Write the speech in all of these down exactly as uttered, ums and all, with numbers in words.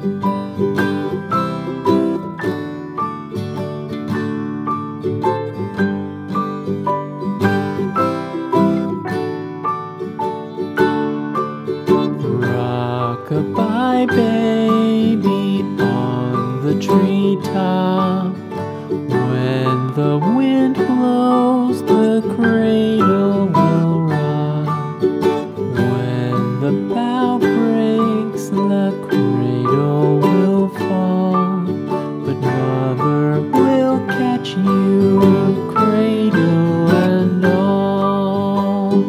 Rock-a-bye baby on the treetop. When the wind blows, the cradle will rock. When the bough breaks, the cradle will fall. But mother will catch you, cradle and all.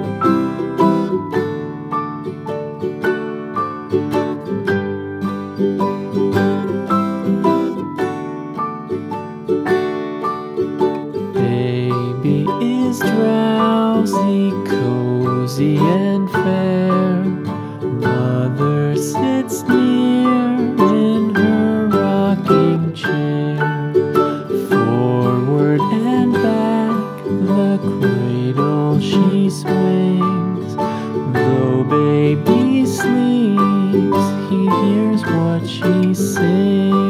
Baby is drowsy, cozy and fair. Mother sits near in her rocking chair. Forward and back the cradle she swings. Though baby sleeps, he hears what she sings.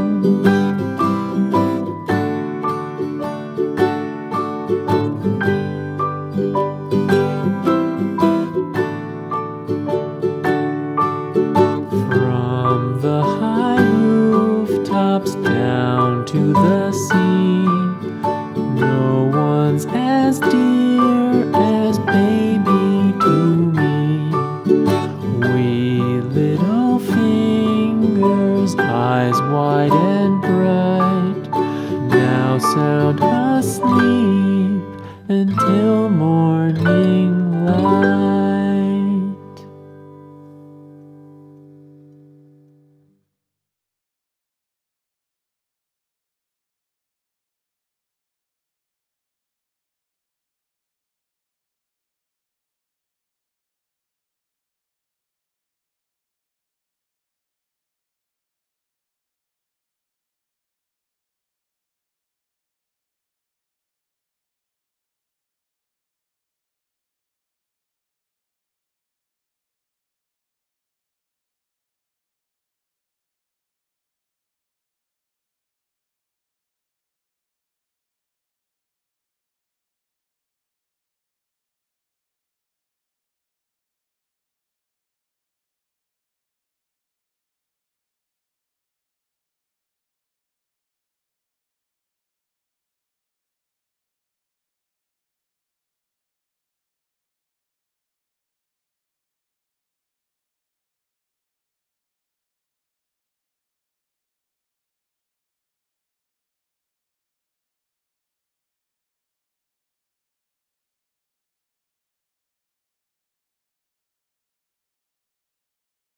From the high rooftops down to the sea, no one's as dear as baby to me. Wee little fingers, eyes wide and bright, now sound asleep until morning.